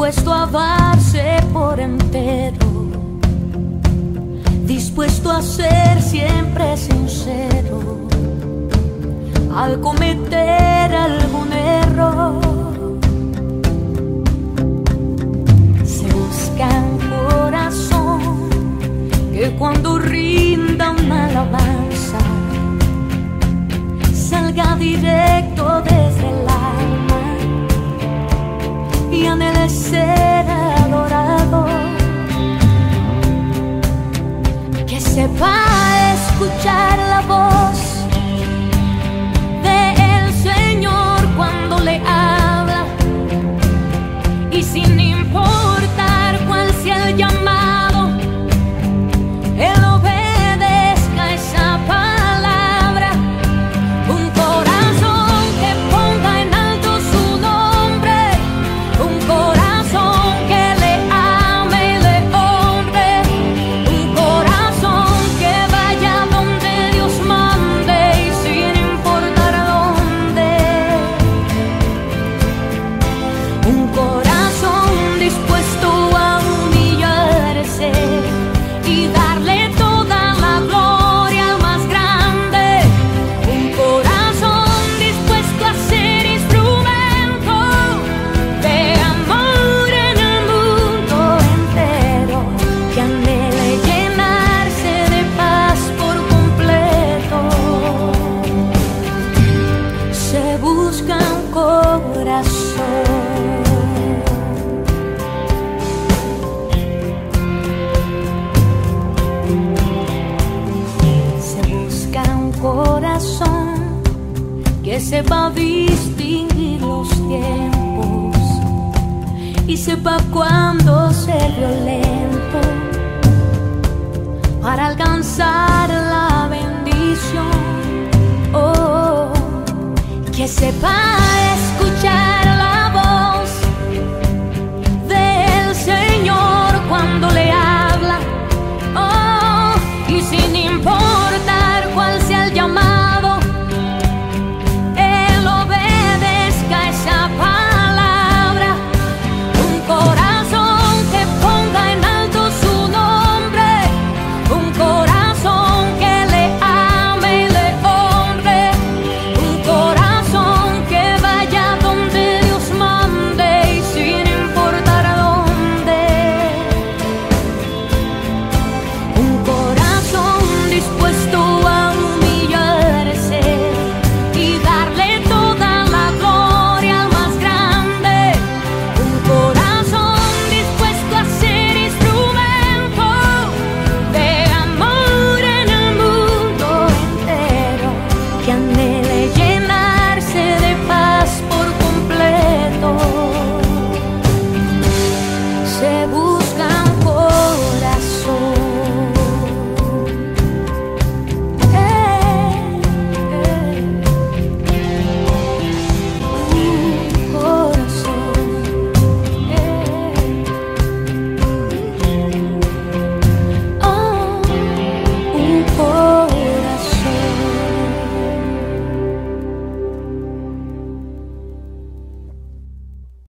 dispuesto a darse por entero, dispuesto a ser siempre sincero al cometer algún error. Se busca un corazón que cuando rinda una alabanza salga directo desde el alma y anhele ser adorado, que sepa escuchar la voz del Señor cuando le habla, y sin importar cuál sea el llamado, Él obedezca esa palabra. Un corazón que ponga en alto su nombre, un corazón que le ame y le honre, un corazón que vaya donde Dios mande y sin importar dónde, un corazón dispuesto a humillarse y darle toda la gloria al más grande, un corazón dispuesto a ser instrumento de amor en el mundo entero, que anhele llenarse de paz por completo. Se busca un corazón. Se busca un corazón que sepa distinguir los tiempos y sepa cuándo ser violento para alcanzar la bendición. Oh, que sepa escuchar